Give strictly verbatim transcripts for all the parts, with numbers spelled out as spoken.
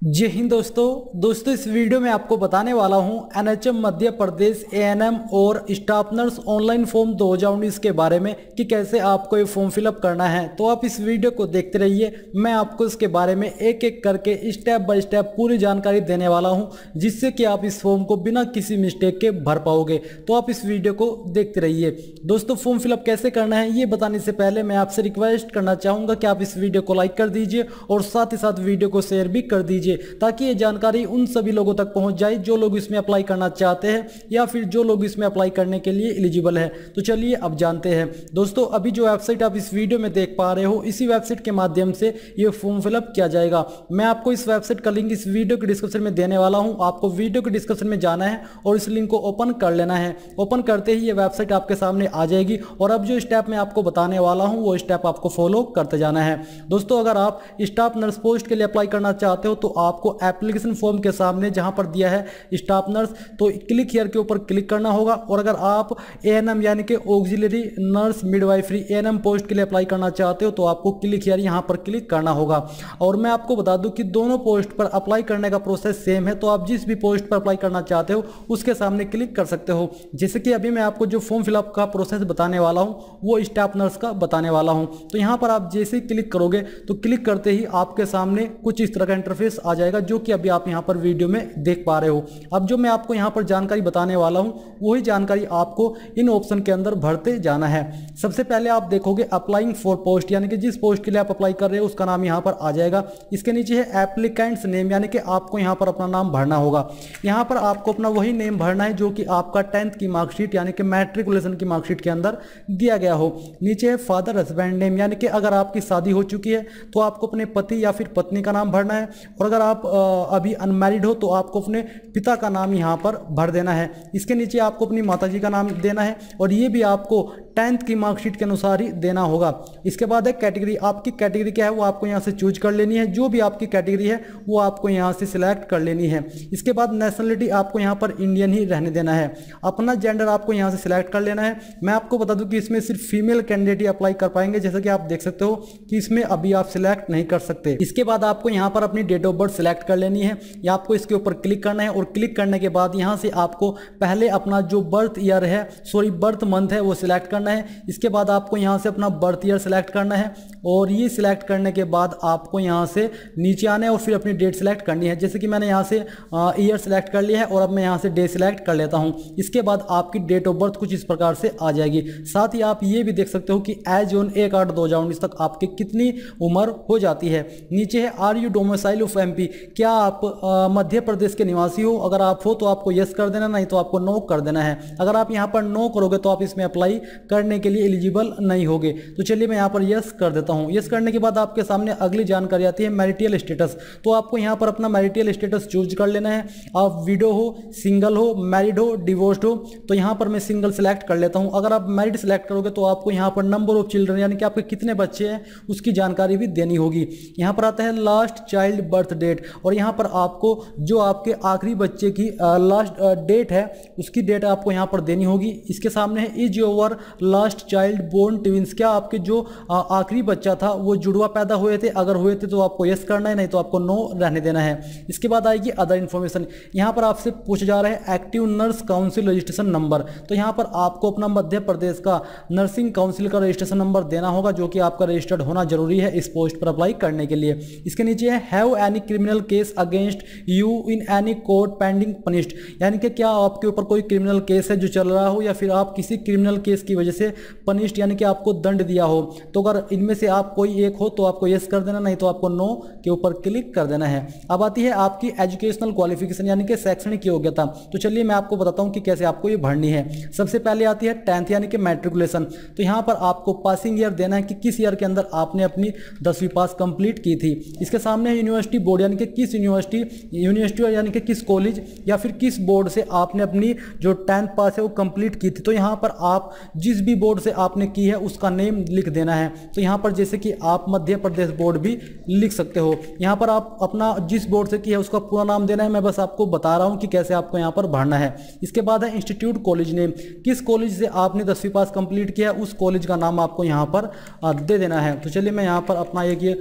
जय हिंद दोस्तों दोस्तों इस वीडियो में आपको बताने वाला हूं एनएचएम मध्य प्रदेश एएनएम और स्टाफ नर्स ऑनलाइन फॉर्म दो हज़ार उन्नीस के बारे में कि कैसे आपको ये फॉर्म फिलअप करना है। तो आप इस वीडियो को देखते रहिए, मैं आपको इसके बारे में एक एक करके स्टेप बाय स्टेप पूरी जानकारी देने वाला हूं, जिससे कि आप इस फॉर्म को बिना किसी मिस्टेक के भर पाओगे। तो आप इस वीडियो को देखते रहिए। दोस्तों फॉर्म फिलअप कैसे करना है ये बताने से पहले मैं आपसे रिक्वेस्ट करना चाहूँगा कि आप इस वीडियो को लाइक कर दीजिए और साथ ही साथ वीडियो को शेयर भी कर दीजिए, ताकि ये जानकारी उन सभी लोगों तक पहुंच जाए जो लोग इसमें अप्लाई करना चाहते हैं या फिर जो लोग इसमें अप्लाई करने के लिए एलिजिबल है। तो चलिए अब जानते हैं। दोस्तों अभी जो वेबसाइट आप इस वीडियो में देख पा रहे हो, इसी वेबसाइट के माध्यम से ये फॉर्म फिलअप किया जाएगा। मैं आपको इस वेबसाइट का लिंक इस वीडियो के डिस्क्रिप्शन में देने वाला हूं। आपको वीडियो के डिस्क्रिप्शन में जाना है और इस लिंक को ओपन कर लेना है। ओपन करते ही ये वेबसाइट आपके सामने आ जाएगी और अब जो स्टेप मैं आपको बताने वाला हूँ वो स्टेप आपको फॉलो करते जाना है। दोस्तों अगर आप स्टाफ नर्स पोस्ट के लिए अप्लाई करना चाहते हो तो आपको एप्लीकेशन फॉर्म के सामने जहां पर दिया है स्टाफ नर्स, तो क्लिक हियर के ऊपर क्लिक करना होगा। और अगर आप एएनएम यानी कि auxiliary nurse midwifery ANM post के लिए अप्लाई करना चाहते हो तो आपको क्लिक हियर यहां पर क्लिक करना होगा। और मैं आपको बता दूं कि दोनों पोस्ट पर अप्लाई करने का प्रोसेस सेम है, तो आप जिस भी पोस्ट पर अप्लाई करना चाहते हो उसके सामने क्लिक कर सकते हो। जैसे कि अभी मैं आपको जो फॉर्म फिलअप का प्रोसेस बताने वाला हूँ वो स्टाफ नर्स का बताने वाला हूँ। तो यहाँ पर आप जैसे ही क्लिक करोगे तो क्लिक करते ही आपके सामने कुछ इस तरह का इंटरफेस आ जाएगा, जो कि अभी आप यहाँ पर वीडियो में देख पा रहे हो। अब जो मैं आपको यहाँ पर जानकारी बताने वाला हूँ वही जानकारी आपको इन ऑप्शन के अंदर भरते जाना है। सबसे पहले आप देखोगे अप्लाइंग फॉर पोस्ट, यानी कि जिस पोस्ट के लिए आप अप्लाई कर रहे हो उसका नाम यहाँ पर आ जाएगा। इसके नीचे है एप्लीकेंट्स नेम, यानी कि आपको यहाँ पर अपना नाम भरना होगा। यहाँ पर आपको अपना वही नेम भरना है जो कि आपका टेंथ की मार्कशीट यानी कि मैट्रिकुलेशन की मार्कशीट के अंदर दिया गया हो। नीचे है फादर हस्बैंड नेम, यानी कि अगर आपकी शादी हो चुकी है तो आपको अपने पति या फिर पत्नी का नाम भरना है, और अगर आप अभी अनमैरिड हो तो आपको अपने पिता का नाम यहाँ पर भर देना है। इसके नीचे आपको अपनी माताजी का नाम देना है और ये भी आपको टेंथ की मार्कशीट के अनुसार ही देना होगा। इसके बाद है कैटेगरी, आपकी कैटेगरी क्या है वो आपको यहाँ से चूज कर लेनी है। जो भी आपकी कैटेगरी है वो आपको यहाँ से सिलेक्ट कर लेनी है। इसके बाद नेशनलिटी आपको यहाँ पर इंडियन ही रहने देना है। अपना जेंडर आपको यहाँ से सिलेक्ट कर लेना है। मैं आपको बता दूं कि इसमें सिर्फ फीमेल कैंडिडेट ही अप्लाई कर पाएंगे, जैसा कि आप देख सकते हो कि इसमें अभी आप सिलेक्ट नहीं कर सकते। इसके बाद आपको यहाँ पर अपनी डेट ऑफ बर्थ सिलेक्ट कर लेनी है, या आपको इसके ऊपर क्लिक करना है। और क्लिक करने के बाद यहाँ से आपको पहले अपना जो बर्थ ईयर है, सॉरी बर्थ मंथ है, वो सिलेक्ट करना है। इसके बाद आपको यहाँ से अपना बर्थ ईयर सिलेक्ट करना है और ये सिलेक्ट करने के बाद आपको यहाँ से नीचे आना है और फिर अपनी डेट सिलेक्ट करनी है। जैसे कि मैंने यहाँ से ईयर सिलेक्ट कर लिया है और अब मैं यहाँ से डे सिलेक्ट कर लेता हूँ। इसके बाद आपकी डेट ऑफ बर्थ कुछ इस प्रकार से आ जाएगी। साथ ही आप ये भी देख सकते हो कि एज ऑन एक आठ दो हजार उन्नीस तक आपकी कितनी उम्र हो जाती है। नीचे है are you domicile of MP, क्या आप मध्य प्रदेश के निवासी हो? अगर आप हो तो आपको यस कर देना, नहीं तो आपको नो कर देना है। अगर आप यहाँ पर नो करोगे तो आप इसमें अप्लाई करने के लिए एलिजिबल नहीं होगे। तो चलिए मैं यहाँ पर यस कर देता हूँ। यस करने के बाद आपके सामने अगली जानकारी आती है मैरिटल स्टेटस। तो आपको यहाँ पर अपना मैरिटल स्टेटस चूज कर लेना है। आप विडो हो, सिंगल हो, मैरिड हो, डिवोर्स्ड हो। तो यहाँ पर मैं सिंगल सेलेक्ट कर लेता हूँ। अगर आप मैरिड सेलेक्ट करोगे तो आपको यहाँ पर नंबर ऑफ चिल्ड्रन, यानी कि आपके कितने बच्चे हैं उसकी जानकारी भी देनी होगी। यहाँ पर आता है लास्ट चाइल्ड बर्थ डेट, और यहाँ पर आपको जो आपके आखिरी बच्चे की लास्ट डेट है उसकी डेट आपको यहाँ पर देनी होगी। इसके सामने है is your last child born twins, क्या आपके जो आखिरी बच्चा था वो जुड़वा पैदा हुए थे? अगर हुए थे तो आपको यस करना है, नहीं तो आपको नो रहने देना है। इसके बाद आएगी अदर इन्फॉर्मेशन। यहाँ पर आपसे पूछा जा रहा है active nurse council registration number. तो यहाँ पर आपको अपना मध्य प्रदेश का नर्सिंग काउंसिल का रजिस्ट्रेशन नंबर देना होगा, जो कि आपका रजिस्टर्ड होना जरूरी है इस पोस्ट पर अप्लाई करने के लिए। इसके नीचे है have any criminal case against you in any court pending punished, यानी कि क्या आपके ऊपर कोई क्रिमिनल केस है जो चल रहा हो या फिर आप किसी क्रिमिनल केस की वजह से पनिश्ड यानी कि आपको दंड दिया हो। तो अगर इनमें से आप कोई एक हो तो आपको यस कर देना, नहीं तो आपको नो के ऊपर क्लिक कर देना है। अब आती है आपकी एजुकेशनल क्वालिफिकेशन, यानी कि शैक्षणिक योग्यता। तो चलिए मैं आपको बताता हूं कि कैसे आपको ये भरनी है। सबसे पहले आती है टेंथ यानी कि मैट्रिकुलेशन। तो यहाँ पर आपको पासिंग ईयर देना है कि किस ईयर के अंदर आपने अपनी दसवीं पास कंप्लीट की थी। इसके सामने है यूनिवर्सिटी बोर्ड, यानी कि किस यूनिवर्सिटी यूनिवर्सिटी यानी कि किस कॉलेज या फिर किस बोर्ड से आपने अपनी जो टेंथ पास है वो कंप्लीट की थी। तो यहाँ पर आप जिस भी बोर्ड से आपने की है उसका नेम लिख देना है। तो यहाँ पर जैसे कि आप मध्य प्रदेश बोर्ड भी लिख सकते हो। यहाँ पर आप अपना जिस बोर्ड से की है उसका पूरा नाम देना है। मैं बस आपको बता रहा हूँ कि कैसे आपको यहाँ पर भरना है। इसके बाद है इंस्टीट्यूट कॉलेज नेम, किस कॉलेज से आपने दसवीं पास कंप्लीट किया उस कॉलेज का नाम आपको यहाँ पर दे देना है। तो चलिए मैं यहाँ पर अपना एक ये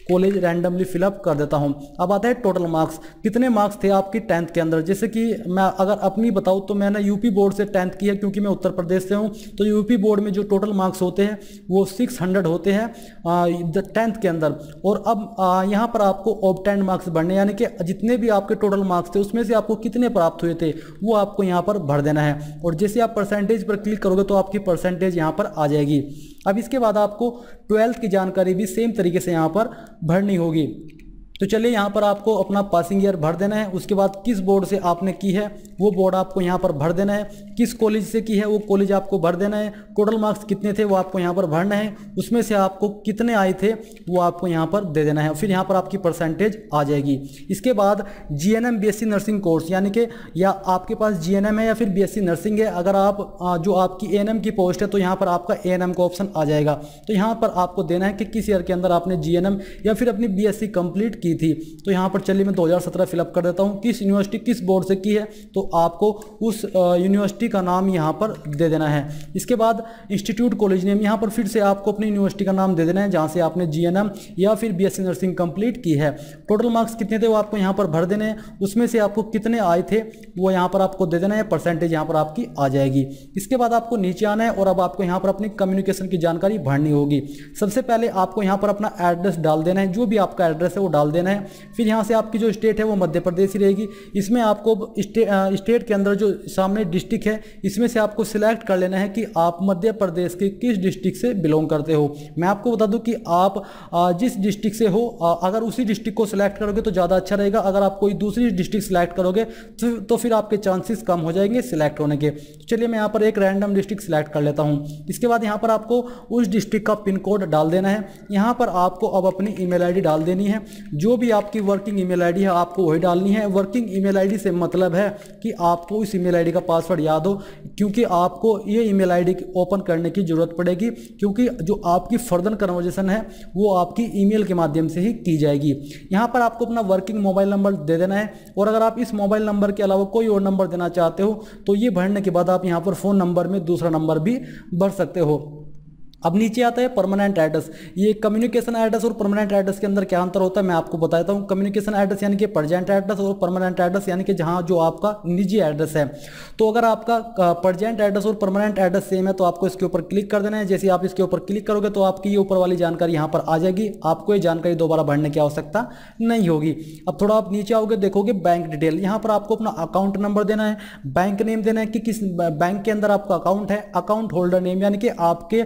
कॉलेज रैंडमली फिलअप कर देता हूँ। अब आता है टोटल मार्क्स, कितने मार्क्स थे आपकी टेंथ के अंदर। जैसे कि मैं अगर अपनी बताऊँ तो मैंने यूपी बोर्ड से टेंथ की है, क्योंकि मैं उत्तर प्रदेश से हूँ। तो यूपी बोर्ड में जो टोटल मार्क्स होते हैं वो सिक्स हंड्रेड होते हैं टेंथ के अंदर। और अब यहाँ पर आपको ऑब्टेन्ड मार्क्स बढ़ने, यानी कि जितने भी आपके टोटल मार्क्स थे उसमें से आपको कितने प्राप्त हुए थे वो आपको यहाँ पर भर देना है। और जैसे आप परसेंटेज पर क्लिक करोगे तो आपकी परसेंटेज यहाँ पर आ जाएगी। अब इसके बाद आपको ट्वेल्थ की जानकारी भी सेम तरीके से यहाँ पर भरनी होगी। तो चलिए यहाँ पर आपको अपना पासिंग ईयर भर देना है। उसके बाद किस बोर्ड से आपने की है वो बोर्ड आपको यहाँ पर भर देना है। किस कॉलेज से की है वो कॉलेज आपको भर देना है। टोटल मार्क्स कितने थे वो आपको यहाँ पर भरना है। उसमें से आपको कितने आए थे वो आपको यहाँ पर दे देना है। फिर यहाँ पर आपकी परसेंटेज आ जाएगी। इसके बाद G N M B S C nursing course, यानी कि या आपके पास जी एन एम है या फिर बी एस सी नर्सिंग है। अगर आप जो आपकी ए एन एम की पोस्ट है तो यहाँ पर आपका ए एन एम का ऑप्शन आ जाएगा। तो यहाँ पर आपको देना है कि किस ईयर के अंदर आपने जी एन एम या फिर अपनी बी एस सी कंप्लीट की थी। तो यहाँ पर चलिए मैं दो हज़ार सत्रह फिलअप कर देता हूँ। किस यूनिवर्सिटी किस बोर्ड से की है तो आपको उस यूनिवर्सिटी का नाम यहाँ पर दे देना है। इसके बाद इंस्टीट्यूट कॉलेज नेम, यहाँ पर फिर से आपको अपनी यूनिवर्सिटी का नाम दे देना है जहाँ से आपने जी एन एम या फिर B S C nursing complete की है। टोटल मार्क्स कितने थे वो आपको यहाँ पर भर देने हैं। उसमें से आपको कितने आए थे वो यहाँ पर आपको दे देना है। परसेंटेज यहाँ पर आपकी आ जाएगी। इसके बाद आपको नीचे आना है और अब आपको यहाँ पर अपनी कम्युनिकेशन की जानकारी भरनी होगी। सबसे पहले आपको यहाँ पर अपना एड्रेस डाल देना है, जो भी आपका एड्रेस है वो डाल देना है। फिर यहाँ से आपकी जो स्टेट है वो मध्य प्रदेश ही रहेगी। इसमें आपको स्टे, स्टेट के अंदर जो सामने डिस्ट्रिक्ट है इसमें से आपको सिलेक्ट कर लेना है कि आप मध्य प्रदेश के किस डिस्ट्रिक्ट से बिलोंग करते हो। मैं आपको बता दूं कि आप जिस डिस्ट्रिक्ट से हो अगर उसी डिस्ट्रिक्ट को सिलेक्ट करोगे तो ज़्यादा अच्छा रहेगा। अगर आप कोई दूसरी डिस्ट्रिक्ट सिलेक्ट करोगे तो, तो फिर आपके चांसेस कम हो जाएंगे सिलेक्ट होने के। तो चलिए मैं यहाँ पर एक रैंडम डिस्ट्रिक्ट सिलेक्ट कर लेता हूँ। इसके बाद यहाँ पर आपको उस डिस्ट्रिक्ट का पिन कोड डाल देना है। यहाँ पर आपको अब अपनी ईमेल आईडी डाल देनी है। जो भी आपकी वर्किंग ईमेल आईडी है आपको वही डालनी है। वर्किंग ईमेल आईडी से मतलब है कि आपको इस ईमेल आईडी का पासवर्ड याद हो, क्योंकि आपको ये ईमेल आईडी ओपन करने की जरूरत पड़ेगी, क्योंकि जो आपकी फर्दर कन्वर्जेशन है वो आपकी ईमेल के माध्यम से ही की जाएगी। यहाँ पर आपको अपना वर्किंग मोबाइल नंबर दे देना है। और अगर आप इस मोबाइल नंबर के अलावा कोई और नंबर देना चाहते हो तो ये भरने के बाद आप यहाँ पर फ़ोन नंबर में दूसरा नंबर भी भर सकते हो। अब नीचे आता है परमानेंट एड्रेस। ये कम्युनिकेशन एड्रेस और परमानेंट एड्रेस के अंदर क्या अंतर होता है मैं आपको बताता हूँ। कम्युनिकेशन एड्रेस यानी कि प्रेजेंट एड्रेस और परमानेंट एड्रेस यानी कि जहाँ जो आपका निजी एड्रेस है। तो अगर आपका प्रेजेंट एड्रेस और परमानेंट एड्रेस सेम है तो आपको इसके ऊपर क्लिक कर देना है। जैसे आप इसके ऊपर क्लिक करोगे तो आपकी ये ऊपर वाली जानकारी यहाँ पर आ जाएगी। आपको ये जानकारी दोबारा भरने की आवश्यकता नहीं होगी। अब थोड़ा आप नीचे आओगे देखोगे बैंक डिटेल। यहाँ पर आपको अपना अकाउंट नंबर देना है, बैंक नेम देना है कि किस बैंक के अंदर आपका अकाउंट है, अकाउंट होल्डर नेम यानी कि आपके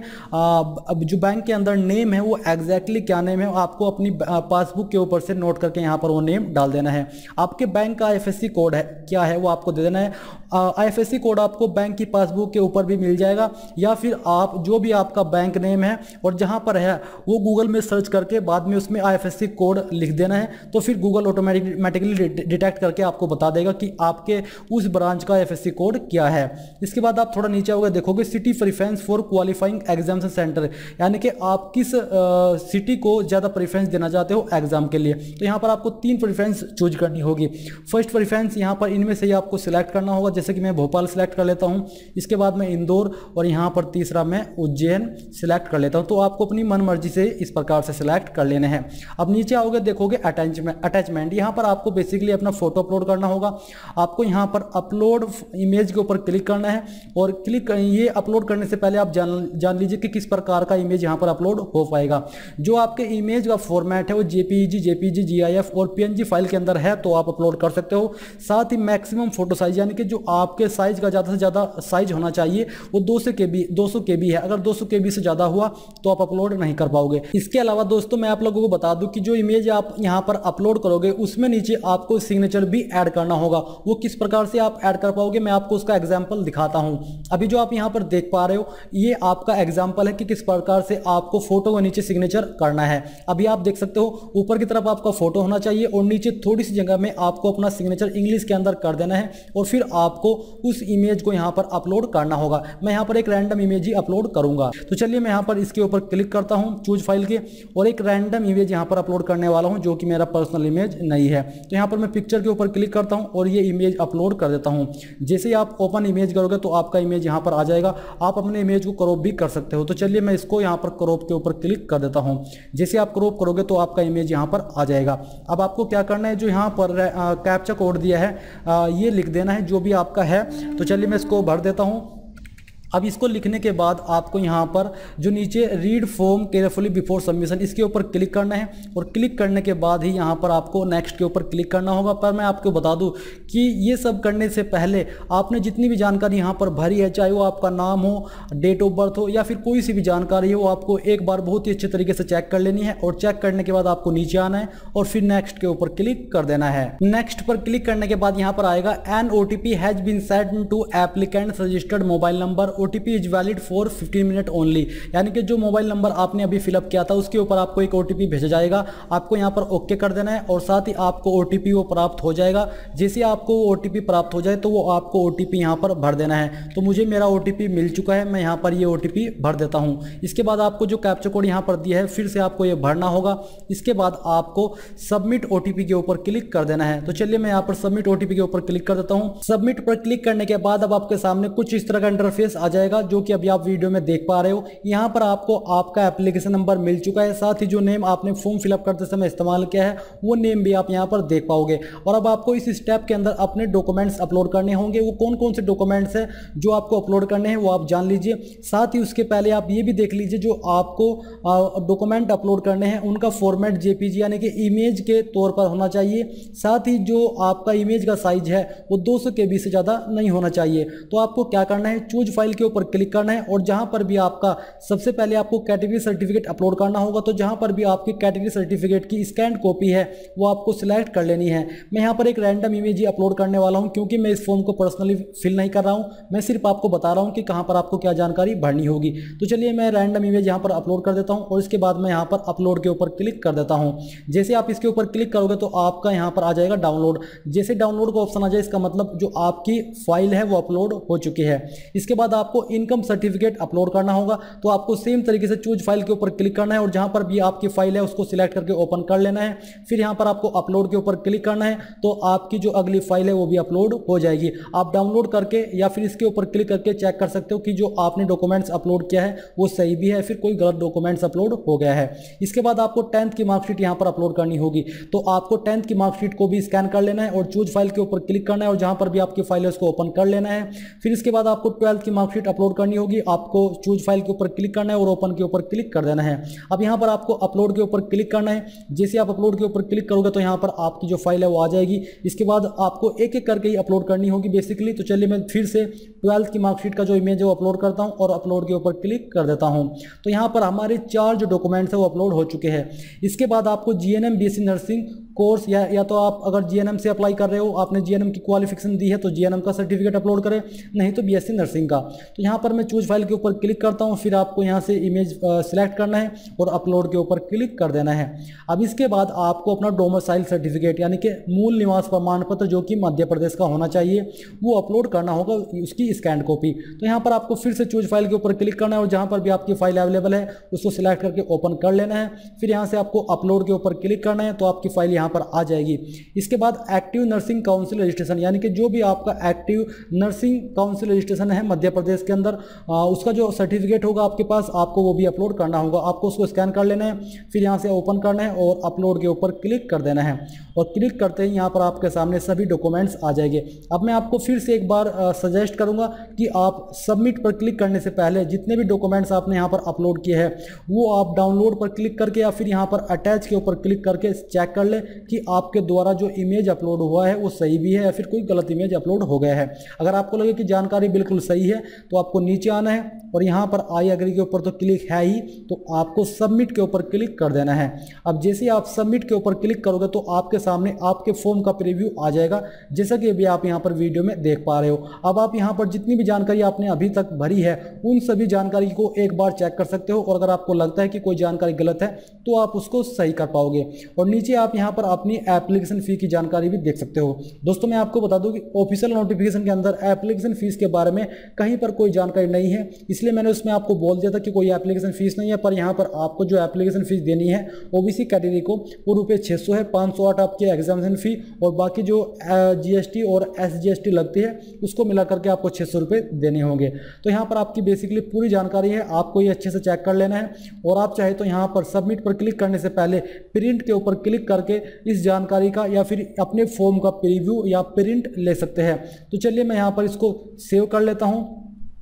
अब जो बैंक के अंदर नेम है वो एग्जैक्टली क्या नेम है आपको अपनी पासबुक के ऊपर से नोट करके यहाँ पर वो नेम डाल देना है। आपके बैंक का I F S C code है क्या है वो आपको दे देना है। I F S C code आपको बैंक की पासबुक के ऊपर भी मिल जाएगा, या फिर आप जो भी आपका बैंक नेम है और जहाँ पर है वो गूगल में सर्च करके बाद में उसमें I F S C code लिख देना है। तो फिर गूगल ऑटोमेटिकली डिटेक्ट करके आपको बता देगा कि आपके उस ब्रांच का I F S C code क्या है। इसके बाद आप थोड़ा नीचे आओगे देखोगे city preference for qualifying examination centre, यानी कि आप किस सिटी को ज़्यादा प्रेफरेंस देना चाहते हो एग्जाम के लिए। तो यहाँ पर आपको तीन प्रेफरेंस चूज करनी होगी। फर्स्ट प्रेफरेंस यहाँ पर इनमें से ही आपको सिलेक्ट करना होगा। जैसे कि मैं भोपाल सिलेक्ट कर लेता हूँ, इसके बाद मैं इंदौर और यहाँ पर तीसरा मैं उज्जैन सिलेक्ट कर लेता हूँ। तो आपको अपनी मन मर्जी से इस प्रकार से सिलेक्ट कर लेने हैं। अब नीचे आओगे देखोगे अटैचमेंट अटैचमेंट यहाँ पर आपको बेसिकली अपना फोटो अपलोड करना होगा। आपको यहाँ पर अपलोड इमेज के ऊपर क्लिक करना है और क्लिक ये अपलोड करने से पहले आप जान जान लीजिए कि किस प्रकार का इमेज यहाँ पर अपलोड हो पाएगा। जो आपके इमेज का फॉर्मेट है वो जेपीईजी, जेपीजी, जीआईएफ और पीएनजी फाइल के अंदर है तो आप अपलोड कर सकते हो। साथ ही मैक्सिमम फोटो साइज यानी कि जो आपके साइज का ज़्यादा से ज़्यादा साइज होना चाहिए वो दो सौ के बी दो सौ के बी है। अगर दो सौ के बी से ज़्यादा हुआ तो आप अपलोड नहीं कर पाओगे। इसके अलावा दोस्तों मैं आप लोगों को बता दूं कि जो इमेज आप यहाँ पर अपलोड करोगे उसमें नीचे आपको सिग्नेचर भी ऐड करना होगा। वो किस प्रकार से आप ऐड कर पाओगे मैं आपको उसका एग्जाम्पल दिखाता हूँ। अभी जो आप यहाँ पर देख पा रहे हो ये आपका एग्जाम्पल है कि किस प्रकार से आपको फोटो के नीचे सिग्नेचर करना है। अभी आप देख सकते हो ऊपर की तरफ आपका फोटो होना चाहिए और नीचे थोड़ी सी जगह में आपको अपना सिग्नेचर इंग्लिश के अंदर कर देना है और फिर आपको उस इमेज को यहाँ पर अपलोड करना होगा। मैं यहाँ पर एक रैंडम इमेज ही अपलोड करूंगा। तो चलिए मैं यहाँ पर इसके ऊपर क्लिक करता हूँ चूज फाइल के और एक रैंडम इमेज यहाँ पर अपलोड करने वाला हूँ जो कि मेरा पर्सनल इमेज नहीं है। तो यहाँ पर मैं पिक्चर के ऊपर क्लिक करता हूँ और ये इमेज अपलोड कर देता हूँ। जैसे ही आप ओपन इमेज करोगे तो आपका इमेज यहाँ पर आ जाएगा। आप अपने इमेज को क्रॉप भी कर सकते हो। तो चलिए मैं इसको यहाँ पर क्रॉप के ऊपर क्लिक कर देता हूँ। जैसे आप क्रॉप करोगे तो आपका इमेज यहाँ पर आ जाएगा। अब आपको क्या करना है, जो यहाँ पर कैप्चा कोड दिया है आ, ये लिख देना है जो भी आपका है। तो चलिए मैं इसको भर देता हूँ। अब इसको लिखने के बाद आपको यहाँ पर जो नीचे read form carefully before submission, इसके ऊपर क्लिक करना है और क्लिक करने के बाद ही यहाँ पर आपको नेक्स्ट के ऊपर क्लिक करना होगा। पर मैं आपको बता दूँ कि ये सब करने से पहले आपने जितनी भी जानकारी यहाँ पर भरी है, चाहे वो आपका नाम हो, डेट ऑफ बर्थ हो या फिर कोई सी भी जानकारी हो, आपको एक बार बहुत ही अच्छे तरीके से चेक कर लेनी है। और चेक करने के बाद आपको नीचे आना है और फिर नेक्स्ट के ऊपर क्लिक कर देना है। नेक्स्ट पर क्लिक करने के बाद यहाँ पर आएगा an O T P has been send to applicant registered mobile number, OTP is valid for fifteen minute only. यानी कि जो मोबाइल नंबर आपने अभी फिलअप किया था उसके ऊपर आपको एक ओटीपी भेजा जाएगा। आपको यहाँ पर ओके कर देना है और साथ ही आपको ओटीपी वो प्राप्त हो जाएगा। जैसे आपको ओटीपी प्राप्त हो जाए तो वो आपको ओटीपी यहाँ पर भर देना है। तो मुझे मेरा ओटीपी मिल चुका है, मैं यहाँ पर ये ओटीपी भर देता हूँ। इसके बाद आपको जो कैप्चा कोड यहाँ पर दिया है फिर से आपको ये भरना होगा। इसके बाद आपको सबमिट ओटीपी के ऊपर क्लिक कर देना है। तो चलिए मैं यहाँ पर सबमिट ओटीपी के ऊपर क्लिक कर देता हूँ। सबमिट पर क्लिक करने के बाद अब आपके सामने कुछ इस तरह का इंटरफेस आ जाएगा जो कि अभी आप वीडियो में देख पा रहे हो। यहाँ पर आपको आपका एप्लीकेशन नंबर मिल चुका है, साथ ही जो नेम आपने फॉर्म फिलअप करते समय इस्तेमाल किया है वो नेम भी आप यहाँ पर देख पाओगे। और अब आपको इस स्टेप के अंदर अपने डॉक्यूमेंट्स अपलोड करने होंगे। वो कौन कौन से डॉक्यूमेंट्स हैं जो आपको अपलोड करने हैं वो आप जान लीजिए। साथ ही उसके पहले आप ये भी देख लीजिए जो आपको डॉक्यूमेंट अपलोड करने हैं उनका फॉर्मेट जेपीजी यानी कि इमेज के तौर पर होना चाहिए। साथ ही जो आपका इमेज का साइज है वो दो सौ के बी से ज़्यादा नहीं होना चाहिए। तो आपको क्या करना है, चूज फाइल के ऊपर क्लिक करना है और जहां पर भी आपका सबसे पहले आपको कैटेगरी सर्टिफिकेट अपलोड करना होगा। तो जहां पर भी आपकी कैटेगरी सर्टिफिकेट की स्कैन कॉपी है वो आपको सिलेक्ट कर लेनी है। मैं यहां पर एक रैंडम इमेज ही अपलोड करने वाला हूं क्योंकि मैं इस फॉर्म को पर्सनली फिल नहीं कर रहा हूं, मैं सिर्फ आपको बता रहा हूं कि कहां पर आपको क्या जानकारी भरनी होगी। तो चलिए मैं रैंडम इमेज यहां पर अपलोड कर देता हूं और इसके बाद मैं यहां पर अपलोड के ऊपर क्लिक कर देता हूं। जैसे आप इसके ऊपर क्लिक करोगे तो आपका यहां पर आ जाएगा डाउनलोड। जैसे डाउनलोड का ऑप्शन आ जाए इसका मतलब जो आपकी फाइल है वो अपलोड हो चुकी है। इसके बाद आपको इनकम सर्टिफिकेट अपलोड करना होगा। तो आपको सेम तरीके से चूज फाइल के ऊपर क्लिक करना है और जहां पर भी आपकी फाइल है उसको सिलेक्ट करके ओपन कर लेना है। फिर यहां पर आपको अपलोड के ऊपर क्लिक करना है तो आपकी जो अगली फाइल है वो भी अपलोड हो जाएगी। आप डाउनलोड करके या फिर इसके ऊपर क्लिक करके चेक कर सकते हो कि जो आपने डॉक्यूमेंट्स अपलोड किया है वो सही भी है फिर कोई गलत डॉक्यूमेंट्स अपलोड हो गया है। इसके बाद आपको टेंथ की मार्कशीट यहां पर अपलोड करनी होगी। तो आपको टेंथ की मार्कशीट को भी स्कैन कर लेना है और चूज फाइल के ऊपर क्लिक करना है और जहां पर भी आपकी फाइल है उसको ओपन कर लेना है। फिर इसके बाद आपको ट्वेल्थ की मार्कशीट अपलोड करनी होगी। आपको चूज फाइल के ऊपर क्लिक करना है और ओपन के ऊपर क्लिक कर देना है। अब यहाँ पर आपको अपलोड के ऊपर क्लिक करना है। जैसे आप अपलोड के ऊपर क्लिक करोगे तो यहाँ पर आपकी जो फाइल है वो आ जाएगी। इसके बाद आपको एक एक करके ही अपलोड करनी होगी बेसिकली। तो चलिए मैं फिर से ट्वेल्थ की मार्कशीट का जो इमेज है वो अपलोड करता हूँ और अपलोड के ऊपर क्लिक कर देता हूँ। तो यहाँ पर हमारे चार जो डॉक्यूमेंट्स है वो अपलोड हो चुके हैं। इसके बाद आपको जीएनएम बीएससी नर्सिंग कोर्स या या तो आप अगर जीएनएम से अप्लाई कर रहे हो, आपने जीएनएम की क्वालिफिकेशन दी है तो जीएनएम का सर्टिफिकेट अपलोड करें, नहीं तो बीएससी नर्सिंग का। तो यहाँ पर मैं चूज फाइल के ऊपर क्लिक करता हूँ। फिर आपको यहाँ से इमेज सिलेक्ट करना है और अपलोड के ऊपर क्लिक कर देना है। अब इसके बाद आपको अपना डोमिसाइल सर्टिफिकेट यानी कि मूल निवास प्रमाण पत्र जो कि मध्य प्रदेश का होना चाहिए वो अपलोड करना होगा, उसकी स्कैन कॉपी। तो यहाँ पर आपको फिर से चूज फाइल के ऊपर क्लिक करना है और जहाँ पर भी आपकी फाइल अवेलेबल है उसको सिलेक्ट करके ओपन कर लेना है। फिर यहाँ से आपको अपलोड के ऊपर क्लिक करना है तो आपकी फाइल यहाँ पर आ जाएगी। इसके बाद एक्टिव नर्सिंग काउंसिल रजिस्ट्रेशन यानी कि जो भी आपका एक्टिव नर्सिंग काउंसिल रजिस्ट्रेशन है मध्य प्रदेश के अंदर, आ, उसका जो सर्टिफिकेट होगा आपके पास, आपको वो भी अपलोड करना होगा। आपको उसको स्कैन कर लेना है, फिर यहाँ से ओपन करना है और अपलोड के ऊपर क्लिक कर देना है। और क्लिक करते ही यहाँ पर आपके सामने सभी डॉक्यूमेंट्स आ जाएंगे। अब मैं आपको फिर से एक बार सजेस्ट करूँगा कि आप सबमिट पर क्लिक करने से पहले जितने भी डॉक्यूमेंट्स आपने यहाँ पर अपलोड किए हैं वो आप डाउनलोड पर क्लिक करके या फिर यहाँ पर अटैच के ऊपर क्लिक करके चेक कर ले कि आपके द्वारा जो इमेज अपलोड हुआ है वो सही भी है या फिर कोई गलत इमेज अपलोड हो गया है। अगर आपको लगे कि जानकारी बिल्कुल सही है तो आपको नीचे आना है और यहाँ पर आई एग्री के ऊपर तो क्लिक है ही, तो आपको सबमिट के ऊपर क्लिक कर देना है। अब जैसे आप सबमिट के ऊपर क्लिक करोगे तो आपके सामने आपके फॉर्म का प्रीव्यू आ जाएगा, जैसा कि अभी आप यहाँ पर वीडियो में देख पा रहे हो। अब आप यहाँ पर जितनी भी जानकारी आपने अभी तक भरी है उन सभी जानकारी को एक बार चेक कर सकते हो और अगर आपको लगता है कि कोई जानकारी गलत है तो आप उसको सही कर पाओगे। और नीचे आप यहाँ पर पर अपनी एप्लीकेशन फ़ी की जानकारी भी देख सकते हो। दोस्तों मैं आपको बता दूं कि ऑफिशियल नोटिफिकेशन के अंदर एप्लीकेशन फ़ीस के बारे में कहीं पर कोई जानकारी नहीं है, इसलिए मैंने उसमें आपको बोल दिया था कि कोई एप्लीकेशन फ़ीस नहीं है। पर यहाँ पर आपको जो एप्लीकेशन फ़ीस देनी है ओबीसी कैटेगरी को वो रुपये छः सौ है, पाँच सौ आठ आपकी एग्जामिनेशन फ़ी और बाकी जो जीएसटी और एसजीएसटी लगती है उसको मिला करके आपको छः सौ रुपये देने होंगे। तो यहाँ पर आपकी बेसिकली पूरी जानकारी है, आपको ये अच्छे से चेक कर लेना है। और आप चाहे तो यहाँ पर सबमिट पर क्लिक करने से पहले प्रिंट के ऊपर क्लिक करके इस जानकारी का या फिर अपने फॉर्म का प्रीव्यू या प्रिंट ले सकते हैं। तो चलिए मैं यहाँ पर इसको सेव कर लेता हूँ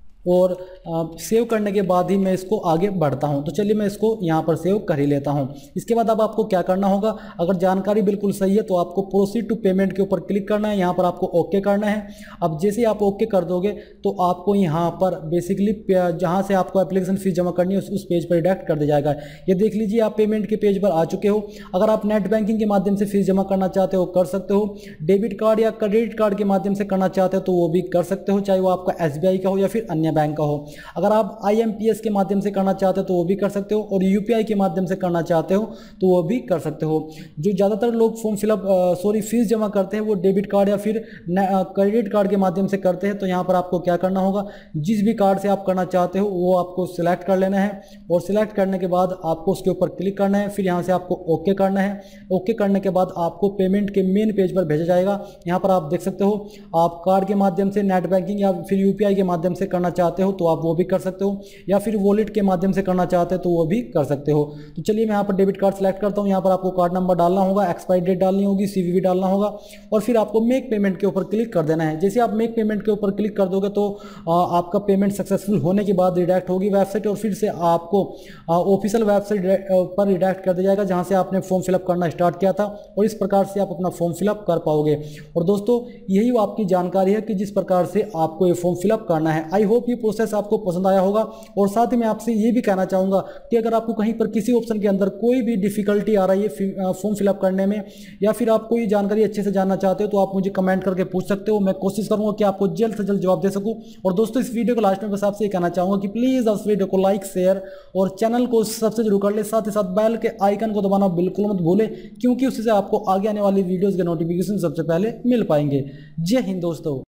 और आ, सेव करने के बाद ही मैं इसको आगे बढ़ता हूं। तो चलिए मैं इसको यहां पर सेव कर ही लेता हूं। इसके बाद अब आपको क्या करना होगा, अगर जानकारी बिल्कुल सही है तो आपको प्रोसीड टू पेमेंट के ऊपर क्लिक करना है, यहां पर आपको ओके करना है। अब जैसे ही आप ओके कर दोगे तो आपको यहां पर बेसिकली जहां से आपको एप्लीकेशन फीस जमा करनी है उस, उस पेज पर डायरेक्ट कर दिया जाएगा। ये देख लीजिए आप पेमेंट के पेज पर आ चुके हो। अगर आप नेट बैंकिंग के माध्यम से फीस जमा करना चाहते हो कर सकते हो, डेबिट कार्ड या क्रेडिट कार्ड के माध्यम से करना चाहते हो तो वो भी कर सकते हो, चाहे वो आपका एस बी आई का हो या फिर अन्य बैंक का हो। अगर आप आई एम पी एस के माध्यम से करना चाहते हो तो वो भी कर सकते हो और यू पी आई के माध्यम से करना चाहते हो तो वो भी कर सकते हो। जो ज़्यादातर लोग फॉर्म फिलअप सॉरी फीस जमा करते हैं वो डेबिट कार्ड या फिर क्रेडिट कार्ड के माध्यम से करते हैं। तो यहाँ पर आपको क्या करना होगा, जिस भी कार्ड से आप करना चाहते हो वो आपको सिलेक्ट कर लेना है और सिलेक्ट करने के बाद आपको उसके ऊपर क्लिक करना है। फिर यहाँ से आपको ओके करना है। ओके करने के बाद आपको पेमेंट के मेन पेज पर भेजा जाएगा। यहाँ पर आप देख सकते हो, आप कार्ड के माध्यम से नेट बैंकिंग या फिर यू पी आई के माध्यम से करना चाहते हो तो आप वो भी कर सकते हो, या फिर वॉलेट के माध्यम से करना चाहते हो तो वो भी कर सकते हो। तो चलिए मैं यहाँ पर डेबिट कार्ड सेलेक्ट करता हूँ। यहाँ पर आपको कार्ड नंबर डालना होगा, एक्सपायरी डेट डालनी होगी, सीवीवी डालना होगा और फिर आपको मेक पेमेंट के ऊपर क्लिक कर देना है। जैसे आप मेक पेमेंट के ऊपर क्लिक कर दोगे तो आपका पेमेंट सक्सेसफुल होने के बाद रिडायरेक्ट होगी वेबसाइट और फिर से आपको ऑफिशियल वेबसाइट पर रिडायरेक्ट कर दिया जाएगा जहाँ से आपने फॉर्म फिलअप करना स्टार्ट किया था और इस प्रकार से आप अपना फॉर्म फिलअप कर पाओगे। और दोस्तों यही वो आपकी जानकारी है कि जिस प्रकार से आपको ये फॉर्म फिलअप करना है। आई होप ये प्रोसेस आपको पसंद आया होगा। और साथ ही मैं आपसे ये भी कहना चाहूँगा कि अगर आपको कहीं पर किसी ऑप्शन के अंदर कोई भी डिफिकल्टी आ रही है फॉर्म फिलअप करने में या फिर आप कोई जानकारी अच्छे से जानना चाहते हो तो आप मुझे कमेंट करके पूछ सकते हो। मैं कोशिश करूँगा कि आपको जल्द से जल्द जवाब दे सकूँ। और दोस्तों इस वीडियो को लास्ट में बस आपसे ये कहना चाहूँगा कि प्लीज़ आप इस वीडियो को लाइक शेयर और चैनल को सबसे जरूर कर ले, साथ ही साथ बेल के आइकन को दबाना बिल्कुल मत भूलें क्योंकि उससे आपको आगे आने वाली वीडियोज़ के नोटिफिकेशन सबसे पहले मिल पाएंगे। जय हिंद दोस्तों।